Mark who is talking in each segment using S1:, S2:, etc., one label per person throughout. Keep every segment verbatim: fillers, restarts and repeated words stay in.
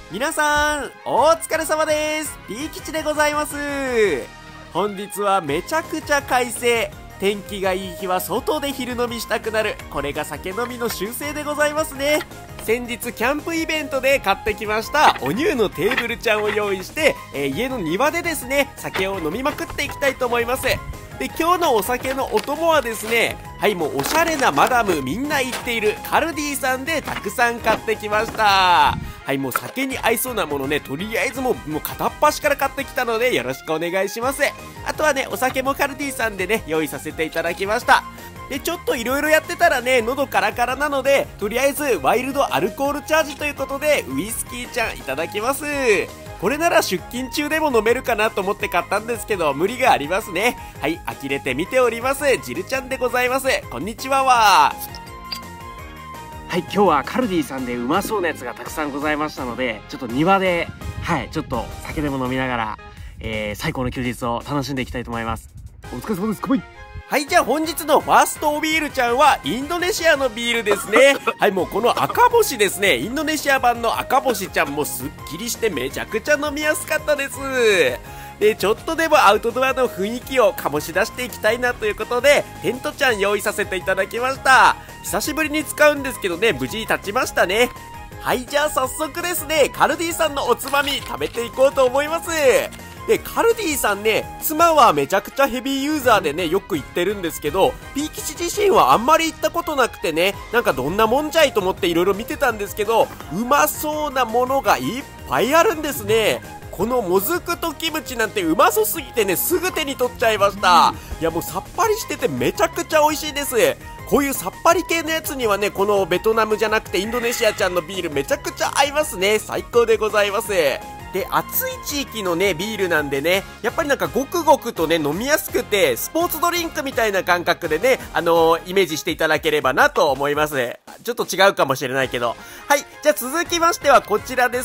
S1: 皆さん、お疲れ様です。ピー吉でございます。本日はめちゃくちゃ快晴。天気がいい日は外で昼飲みしたくなる。これが酒飲みの習性でございますね。先日キャンプイベントで買ってきましたお乳のテーブルちゃんを用意して、えー、家の庭でですね、酒を飲みまくっていきたいと思います。で、今日のお酒のお供はですね、はい、もうおしゃれなマダムみんな言っているカルディさんでたくさん買ってきました。はい、もう酒に合いそうなものね、とりあえずもう、もう片っ端から買ってきたのでよろしくお願いします。あとはね、お酒もカルディさんでね、用意させていただきました。で、ちょっと色々やってたらね、喉カラカラなので、とりあえずワイルドアルコールチャージということで、ウイスキーちゃんいただきます。これなら出勤中でも飲めるかなと思って買ったんですけど、無理がありますね。はい、呆れて見ております。ジルちゃんでございます。こんにちはわ。
S2: はい、今日はカルディさんでうまそうなやつがたくさんございましたので、ちょっと庭で、はい、ちょっと酒でも飲みながら、えー、最高の休日を楽しんでいきたいと思います。お疲れ様です。かわいい。
S1: はい、じゃあ本日のファーストおビールちゃんはインドネシアのビールですね。はい、もうこの赤星ですね。インドネシア版の赤星ちゃんもすっきりしてめちゃくちゃ飲みやすかったです。で、ちょっとでもアウトドアの雰囲気を醸し出していきたいなということで、テントちゃん用意させていただきました。久しぶりに使うんですけどね、無事立ちましたね。はい、じゃあ早速ですね、カルディさんのおつまみ食べていこうと思います。で、カルディさんね、妻はめちゃくちゃヘビーユーザーでね、よく行ってるんですけど、ピー吉自身はあんまり行ったことなくてね、なんかどんなもんじゃいと思って色々見てたんですけど、うまそうなものがいっぱいあるんですね。このもずくとキムチなんてうまそすぎてね、すぐ手に取っちゃいました。いや、もうさっぱりしててめちゃくちゃ美味しいです。こういうさっぱり系のやつにはね、このベトナムじゃなくてインドネシアちゃんのビールめちゃくちゃ合いますね。最高でございます。で、暑い地域のね、ビールなんでね、やっぱりなんかごくごくとね、飲みやすくて、スポーツドリンクみたいな感覚でね、あのー、イメージしていただければなと思います。ちょっと違うかもしれないけど。はい、じゃあ続きましてはこちらです。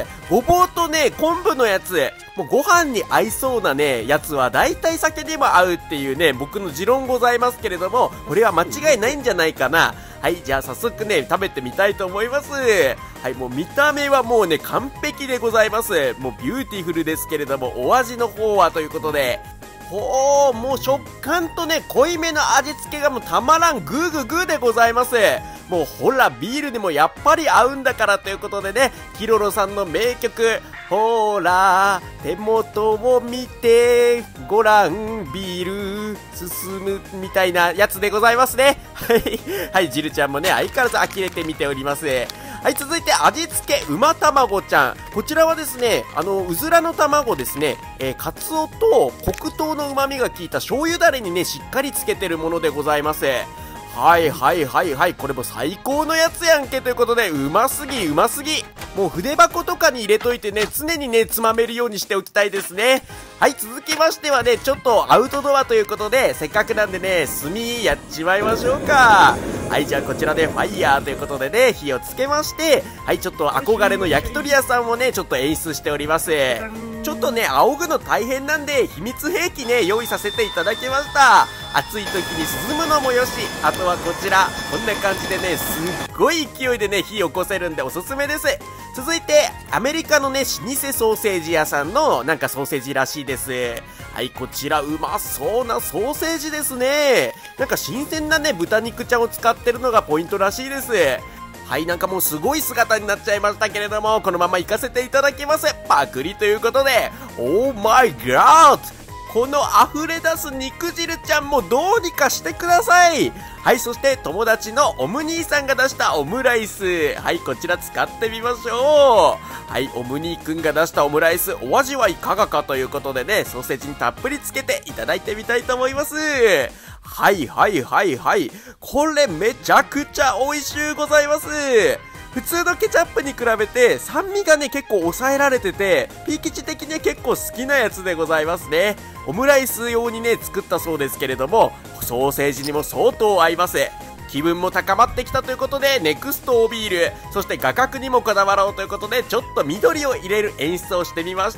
S1: ごぼうとね、昆布のやつ。もうご飯に合いそうなね、やつは大体酒にも合うっていうね、僕の持論ございますけれども、これは間違いないんじゃないかな。はい、じゃあ早速ね、食べてみたいと思います。はい、もう見た目はもうね、完璧でございます。もうビューティフルですけれども、お味の方はということで、ほー、もう食感とね、濃いめの味付けがもうたまらん、グーグーグーでございます。もうほら、ビールにもやっぱり合うんだからということでね、キロロさんの名曲、ほーら、手元を見て、ごらん、ビール、進む、みたいなやつでございますね。はい。はい、ジルちゃんもね、相変わらず呆れて見ております。はい、続いて味付け、うま卵ちゃん。こちらはですね、あの、うずらの卵ですね、えー、カツオと黒糖の旨味が効いた醤油だれにね、しっかりつけてるものでございます。はいはいはいはい、これも最高のやつやんけということで、うますぎうますぎ。もう筆箱とかに入れといてね、常にね、つまめるようにしておきたいですね。はい、続きましてはね、ちょっとアウトドアということで、せっかくなんでね、炭やっちまいましょうか。はい、じゃあこちらでファイヤーということでね、火をつけまして、はい、ちょっと憧れの焼き鳥屋さんをね、ちょっと演出しております。ちょっとね、仰ぐの大変なんで、秘密兵器ね、用意させていただきました。暑い時に涼むのもよし、あとはこちら、こんな感じでね、すっごい勢いでね、火を起こせるんでおすすめです。続いて、アメリカのね、老舗ソーセージ屋さんの、なんかソーセージらしいです。はい、こちら、うまそうなソーセージですね。なんか新鮮なね、豚肉ちゃんを使ってるのがポイントらしいです。はい、なんかもうすごい姿になっちゃいましたけれども、このまま行かせていただきます。パクリということで、オーマイガーこの溢れ出す肉汁ちゃんもどうにかしてください。はい、そして友達のオム兄さんが出したオムライス。はい、こちら使ってみましょう。はい、オム兄くんが出したオムライス、お味はいかがかということでね、ソーセージにたっぷりつけていただいてみたいと思います。はいはいはいはい。これめちゃくちゃ美味しゅうございます。普通のケチャップに比べて酸味がね結構抑えられてて、ピー吉的には結構好きなやつでございますね。オムライス用にね作ったそうですけれども、ソーセージにも相当合います。気分も高まってきたということで、ネクストオビール、そして画角にもこだわろうということで、ちょっと緑を入れる演出をしてみました。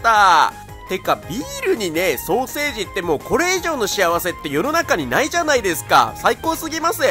S1: てかビールにねソーセージってもうこれ以上の幸せって世の中にないじゃないですか。最高すぎます。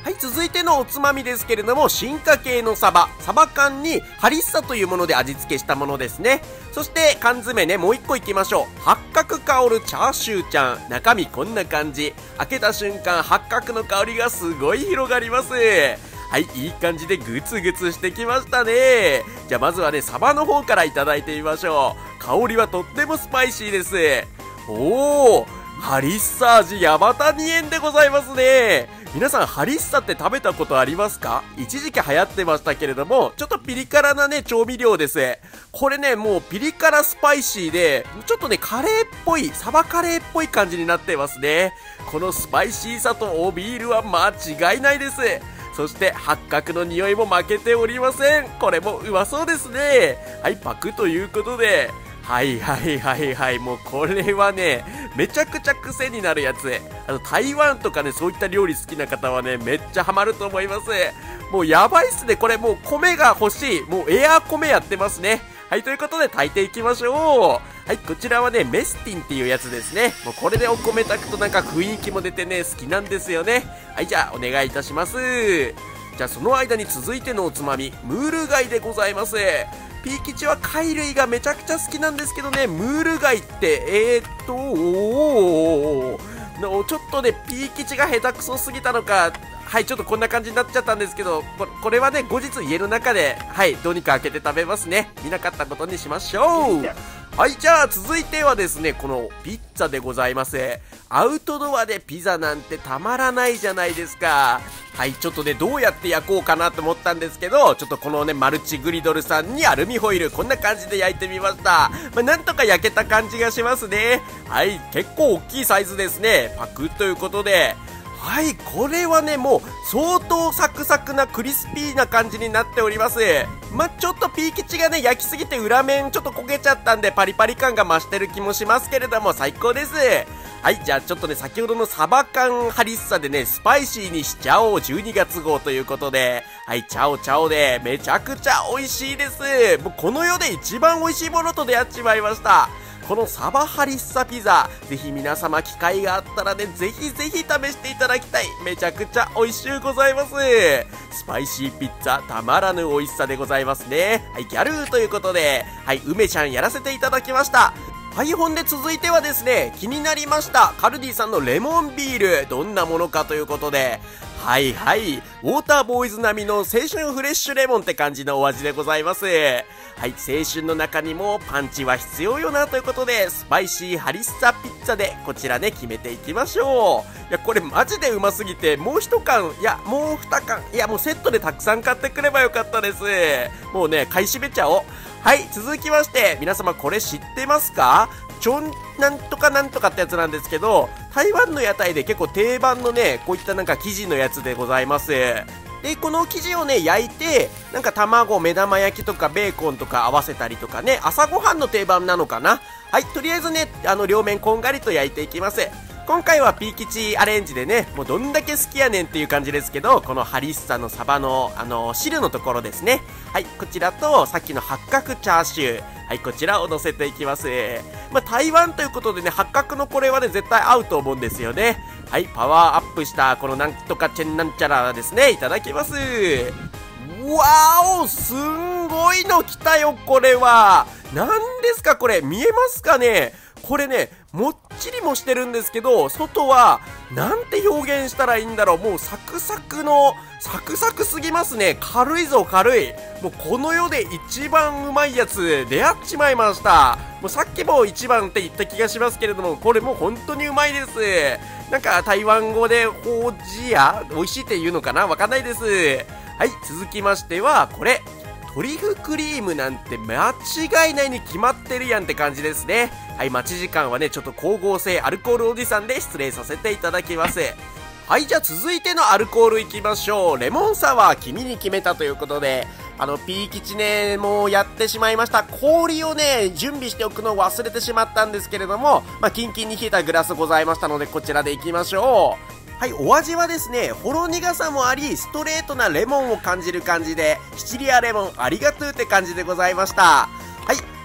S1: はい、続いてのおつまみですけれども、進化系のサバ。サバ缶にハリッサというもので味付けしたものですね。そして缶詰ね、もう一個いきましょう。八角香るチャーシューちゃん。中身こんな感じ。開けた瞬間、八角の香りがすごい広がります。はい、いい感じでグツグツしてきましたね。じゃあまずはね、サバの方からいただいてみましょう。香りはとってもスパイシーです。おー、ハリッサ味ヤバタニエンでございますね。皆さんハリッサって食べたことありますか？一時期流行ってましたけれども、ちょっとピリ辛なね、調味料です。これね、もうピリ辛スパイシーで、ちょっとね、カレーっぽい、サバカレーっぽい感じになってますね。このスパイシーさとおビールは間違いないです。そして八角の匂いも負けておりません。これもうまそうですね。はい、パクということで、はいはいはいはい、もうこれはね、めちゃくちゃ癖になるやつ。あの、台湾とかね、そういった料理好きな方はね、めっちゃハマると思います。もうやばいっすね。これもう米が欲しい。もうエアー米やってますね。はい、ということで炊いていきましょう。はい、こちらはね、メスティンっていうやつですね。もうこれでお米炊くとなんか雰囲気も出てね、好きなんですよね。はい、じゃあお願いいたします。じゃあその間に続いてのおつまみ、ムール貝でございます。ピー吉は貝類がめちゃくちゃ好きなんですけどね、ムール貝って、えーっと、おー、ちょっとね、ピー吉が下手くそすぎたのか、はい、ちょっとこんな感じになっちゃったんですけど、これ、これはね、後日家の中で、はい、どうにか開けて食べますね。見なかったことにしましょう。はい、じゃあ続いてはですね、このピッツァでございます。アウトドアでピザなんてたまらないじゃないですか。はい、ちょっとね、どうやって焼こうかなと思ったんですけど、ちょっとこのね、マルチグリドルさんにアルミホイル、こんな感じで焼いてみました。まあ、なんとか焼けた感じがしますね。はい、結構大きいサイズですね。パクッということで。はい、これはね、もう相当サクサクなクリスピーな感じになっております。まあ、ちょっとピー吉がね、焼きすぎて裏面ちょっと焦げちゃったんでパリパリ感が増してる気もしますけれども、最高です。はい、じゃあちょっとね、先ほどのサバ缶ハリッサでね、スパイシーにしちゃおうじゅうにがつ号ということで、はい、チャオチャオでめちゃくちゃ美味しいです。もうこの世で一番美味しいものと出会っちまいました。このサバハリッサピザ、ぜひ皆様機会があったらね、ぜひぜひ試していただきたい。めちゃくちゃ美味しゅうございます。スパイシーピッツァ、たまらぬ美味しさでございますね。はい、ギャルーということで、はい、梅ちゃんやらせていただきました。はい、ほんで続いてはですね、気になりました。カルディさんのレモンビール、どんなものかということで、はいはい、ウォーターボーイズ並みの青春フレッシュレモンって感じのお味でございます。はい、青春の中にもパンチは必要よなということで、スパイシーハリッサピッツァでこちらね、決めていきましょう。いや、これマジでうますぎて、もう一缶、いや、もう二缶、いや、もうセットでたくさん買ってくればよかったです。もうね、買い占めちゃおう。はい、続きまして、皆様これ知ってますか？ちょんなんとかなんとかってやつなんですけど、台湾の屋台で結構定番のね、こういったなんか生地のやつでございます。で、この生地をね、焼いて、なんか卵、目玉焼きとかベーコンとか合わせたりとかね、朝ごはんの定番なのかな。はい、とりあえずね、あの、両面こんがりと焼いていきます。今回はピー吉アレンジでね、もうどんだけ好きやねんっていう感じですけど、このハリッサのサバの、あの、汁のところですね。はい、こちらと、さっきの八角チャーシュー。はい、こちらを乗せていきます。まあ、台湾ということでね、八角のこれはね、絶対合うと思うんですよね。はい、パワーアップした、このなんとかチェンなんちゃらですね、いただきます。わーお、すんごいの来たよ、これは。なんですか、これ。見えますかね？これね、もっちりもしてるんですけど、外は、なんて表現したらいいんだろう。もうサクサクの、サクサクすぎますね。軽いぞ、軽い。もうこの世で一番うまいやつ、出会っちまいました。もうさっきも一番って言った気がしますけれども、これもう本当にうまいです。なんか台湾語で、ほうじや美味しいって言うのかな？わかんないです。はい、続きましては、これ。トリュフクリームなんて間違いないに決まってるやんって感じですね。はい、待ち時間はね、ちょっと光合成アルコールおじさんで失礼させていただきます。はい、じゃあ続いてのアルコールいきましょう。レモンサワー君に決めたということで、あの、ピー吉ね、もうやってしまいました。氷をね、準備しておくのを忘れてしまったんですけれども、まあ、キンキンに冷えたグラスございましたので、こちらでいきましょう。はい、お味はですね、ほろ苦さもあり、ストレートなレモンを感じる感じで、シチリアレモンありがとうって感じでございました。はい、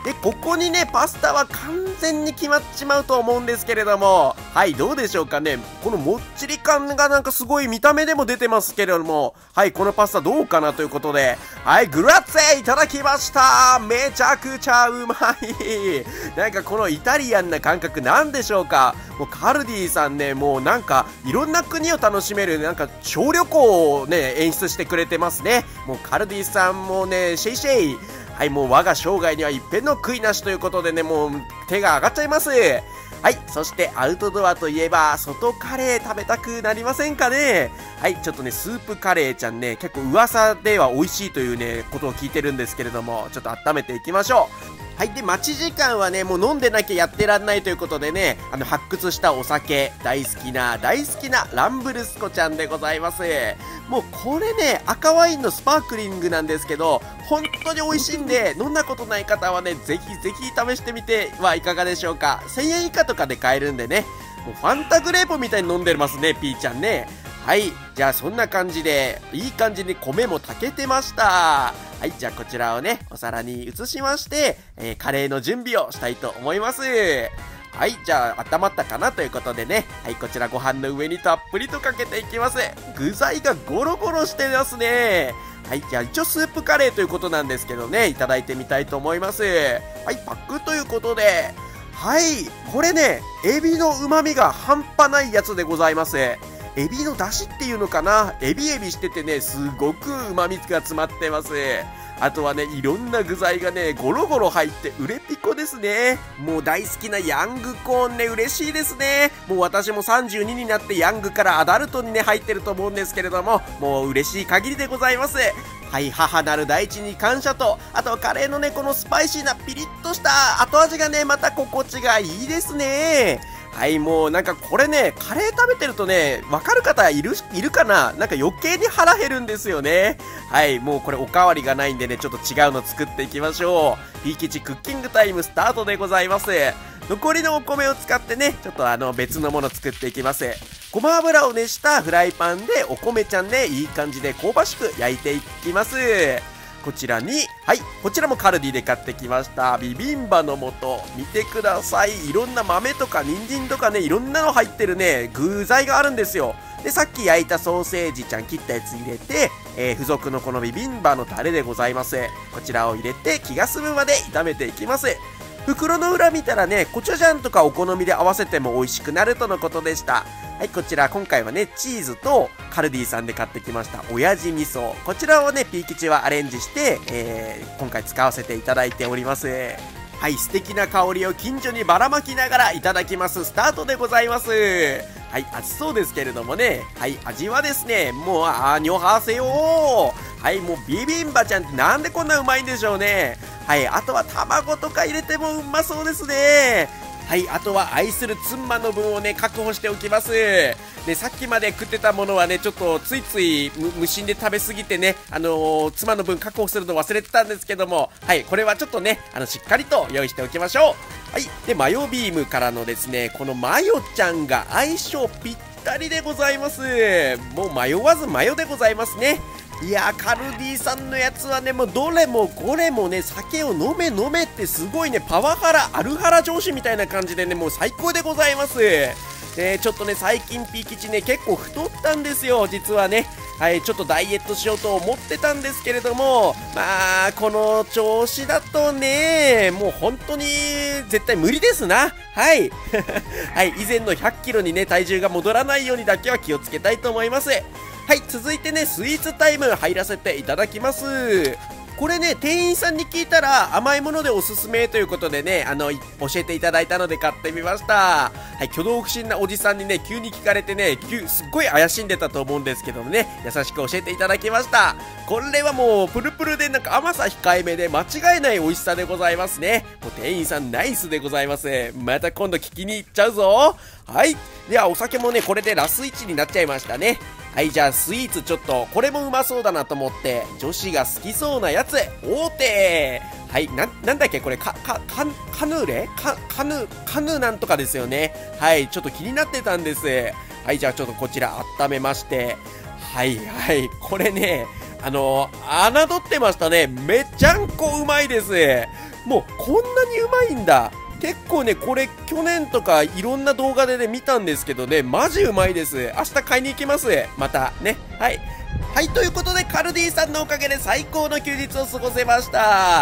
S1: で、ここにね、パスタは完全に決まっちまうと思うんですけれども、はい、どうでしょうかね。このもっちり感がなんかすごい見た目でも出てますけれども、はい、このパスタどうかなということで、はい、グラッツェいただきました。めちゃくちゃうまい。なんかこのイタリアンな感覚なんでしょうか。もうカルディさんね、もうなんかいろんな国を楽しめる、なんか小旅行をね、演出してくれてますね。もうカルディさんもね、シェイシェイ。はい、もう我が生涯には一片の悔いなしということでね、もう手が上がっちゃいます。はい、そしてアウトドアといえば、外カレー食べたくなりませんかね。はい、ちょっとね、スープカレーちゃんね、結構噂では美味しいというね、ことを聞いてるんですけれども、ちょっと温めていきましょう。はい。で、待ち時間はね、もう飲んでなきゃやってらんないということでね、あの、発掘したお酒、大好きな、大好きなランブルスコちゃんでございます。もうこれね、赤ワインのスパークリングなんですけど、本当に美味しいんで、飲んだことない方はね、ぜひぜひ試してみてはいかがでしょうか。せんえん以下とかで買えるんでね、もうファンタグレープみたいに飲んでますね、ピーちゃんね。はい。じゃあそんな感じで、いい感じに米も炊けてました。はい。じゃあこちらをね、お皿に移しまして、えー、カレーの準備をしたいと思います。はい。じゃあ温まったかなということでね。はい。こちらご飯の上にたっぷりとかけていきます。具材がゴロゴロしてますね。はい。じゃあ一応スープカレーということなんですけどね、いただいてみたいと思います。はい。パックということで、はい。これね、エビの旨味が半端ないやつでございます。エビの出汁っていうのかな、エビエビしててね、すごく旨味が詰まってます。あとはね、いろんな具材がね、ゴロゴロ入って売れピコですね。もう大好きなヤングコーンね、嬉しいですね。もう私もさんじゅうにになってヤングからアダルトにね、入ってると思うんですけれども、もう嬉しい限りでございます。はい、母なる大地に感謝と、あとはカレーのね、このスパイシーなピリッとした後味がね、また心地がいいですね。はい、もうなんかこれね、カレー食べてるとね、わかる方いる、いるかな、なんか余計に腹減るんですよね。はい、もうこれおかわりがないんでね、ちょっと違うの作っていきましょう。ピー吉クッキングタイムスタートでございます。残りのお米を使ってね、ちょっとあの別のもの作っていきます。ごま油を熱したフライパンでお米ちゃんでいい感じで香ばしく焼いていきます。こちらに、はい、こちらもカルディで買ってきました。ビビンバの素。見てください。いろんな豆とか人参とかね、いろんなの入ってるね、具材があるんですよ。で、さっき焼いたソーセージちゃん切ったやつ入れて、えー、付属のこのビビンバのタレでございます。こちらを入れて気が済むまで炒めていきます。袋の裏見たらね、コチュジャンとかお好みで合わせても美味しくなるとのことでした。はい、こちら今回はね、チーズとカルディさんで買ってきました親父味噌。こちらをね、ピー吉はアレンジして、えー、今回使わせていただいております。はい、素敵な香りを近所にばらまきながらいただきます。スタートでございます。はい、熱そうですけれどもね。はい、味はですね、もう、あーにょはせよー。はい、もうビビンバちゃんってなんでこんなうまいんでしょうね。はい、あとは卵とか入れてもうまそうですね。はい、あとは愛する妻の分をね、確保しておきます。で、さっきまで食ってたものはね、ちょっとついつい無心で食べ過ぎてね、あのー、妻の分確保するの忘れてたんですけども、はい、これはちょっとね、あの、しっかりと用意しておきましょう。はい、で、マヨビームからのですね、このマヨちゃんが相性ぴったりでございます。もう迷わずマヨでございますね。いやー、カルディさんのやつはね、もうどれもこれもね、酒を飲め飲めってすごいね、パワハラ、アルハラ上司みたいな感じでね、もう最高でございます。えー、ちょっとね、最近ピー吉ね、結構太ったんですよ、実はね。はい、ちょっとダイエットしようと思ってたんですけれども、まあ、この調子だとね、もう本当に絶対無理ですな。はい。はい、以前のひゃっキロにね、体重が戻らないようにだけは気をつけたいと思います。はい、続いてね、スイーツタイム入らせていただきます。これね、店員さんに聞いたら甘いものでおすすめということでね、あの、教えていただいたので買ってみました。はい、挙動不審なおじさんにね、急に聞かれてね、急すっごい怪しんでたと思うんですけどもね、優しく教えていただきました。これはもう、プルプルでなんか甘さ控えめで間違いない美味しさでございますね。もう店員さんナイスでございます。また今度聞きに行っちゃうぞ。はい。では、お酒もね、これでラスいちになっちゃいましたね。はい、じゃあスイーツちょっと、これもうまそうだなと思って、女子が好きそうなやつ、大手はい、な、なんだっけこれ、か、か、か、カヌーレか、カヌ、カヌーなんとかですよね。はい、ちょっと気になってたんです。はい、じゃあちょっとこちら温めまして、はいはい、これね、あの、侮ってましたね。めちゃんこうまいです。 もうこんなにうまいんだ。結構ね、これ去年とかいろんな動画でね、見たんですけどね、マジうまいです。明日買いに行きます。またね。はい。はい、ということで、カルディさんのおかげで最高の休日を過ごせました。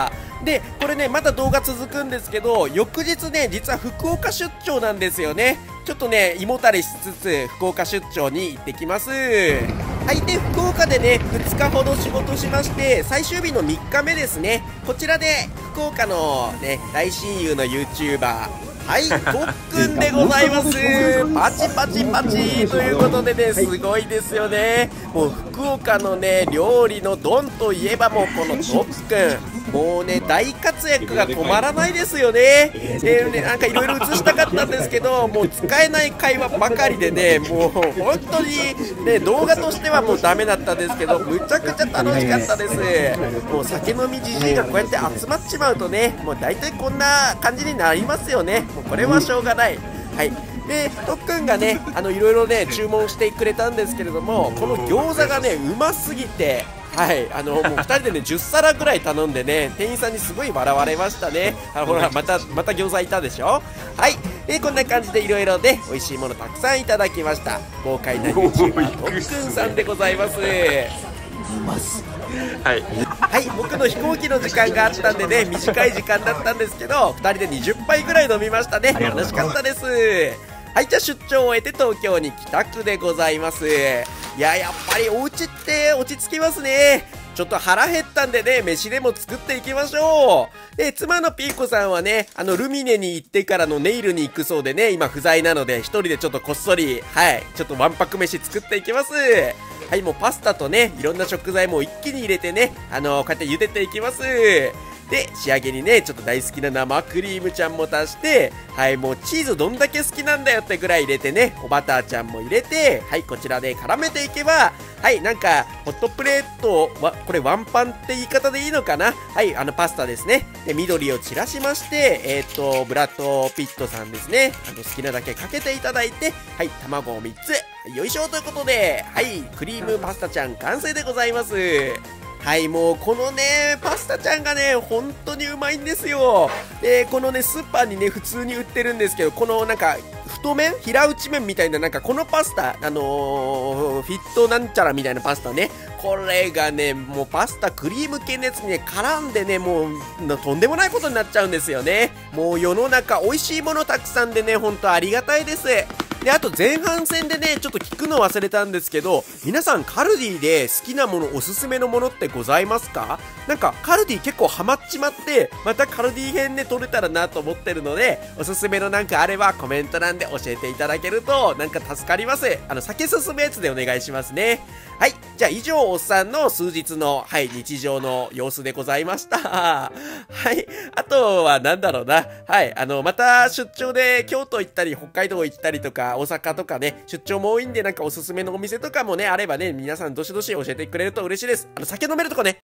S1: で、これね、まだ動画続くんですけど、翌日ね、実は福岡出張なんですよね。ちょっとね、胃もたれしつつ、福岡出張に行ってきます。はい、で、福岡でね、ふつかほど仕事しまして、最終日のみっかめですね。こちらで、福岡のね、大親友の YouTuber、はい、とっくんでございます。パチパチパチということでね、すごいですよね。もう福岡のね、料理のドンといえばもうこのとっくん。もうね、大活躍が止まらないですよね。でね、なんかいろいろ映したかったんですけど、もう使えない会話ばかりでね、もう本当にね、動画としてはもうダメだったんですけど、むちゃくちゃ楽しかったです。もう酒飲みじじいがこうやって集まっちまうとね、もう大体こんな感じになりますよね。もうこれはしょうがない。はい。で、とっくんがね、あの、いろいろね、注文してくれたんですけれども、この餃子がね、うますぎて、はい、あの、もうふたりでね、じゅっさらぐらい頼んでね、店員さんにすごい笑われましたね。あの、ほら、また、また餃子いたでしょ。はい。で、こんな感じでいろいろね、美味しいものたくさんいただきました。豪快な YouTuber、とっくんさんでございます。はい、はい、僕の飛行機の時間があったんでね、短い時間だったんですけど、ふたりでにじゅっぱいぐらい飲みましたね。楽しかったです。はい、じゃあ出張を終えて東京に帰宅でございます。いや、やっぱりお家って落ち着きますね。ちょっと腹減ったんでね、飯でも作っていきましょう。で、妻のピーコさんはね、あの、ルミネに行ってからのネイルに行くそうでね、今不在なので、一人でちょっとこっそり、はい、ちょっとわんぱく飯作っていきます。はい、もうパスタとね、いろんな食材も一気に入れてね、あのー、こうやって茹でていきます。で、仕上げにね、ちょっと大好きな生クリームちゃんも足して、はい、もうチーズどんだけ好きなんだよってぐらい入れてね、おバターちゃんも入れて、はい、こちらで絡めていけば、はい、なんか、ホットプレートは、これワンパンって言い方でいいのかな。はい、あのパスタですね。で、緑を散らしまして、えっと、ブラッドピットさんですね。あの、好きなだけかけていただいて、はい、卵をみっつ。はい、よいしょということで、はい、クリームパスタちゃん完成でございます。はい、もうこのね、パスタちゃんがね、本当にうまいんですよ。で、このね、スーパーにね、普通に売ってるんですけど、このなんか、太麺平打ち麺みたいな、なんかこのパスタ、あのー、フィットなんちゃらみたいなパスタね。これがね、もうパスタクリーム系のやつにね、絡んでね、もう、とんでもないことになっちゃうんですよね。もう世の中美味しいものたくさんでね、ほんとありがたいです。で、あと前半戦でね、ちょっと聞くの忘れたんですけど、皆さんカルディで好きなもの、おすすめのものってございますか？なんかカルディ結構ハマっちまって、またカルディ編で撮れたらなと思ってるので、おすすめのなんかあればコメント欄で教えていただけるとなんか助かります。あの、酒進むやつでお願いしますね。はい。じゃあ以上、おっさんの数日の、はい、日常の様子でございました。はい。あとはなんだろうな。はい。あの、また出張で京都行ったり、北海道行ったりとか、大阪とかね、出張も多いんで、なんかおすすめのお店とかもね、あればね、皆さんどしどし教えてくれると嬉しいです。あの、酒飲めるとこね、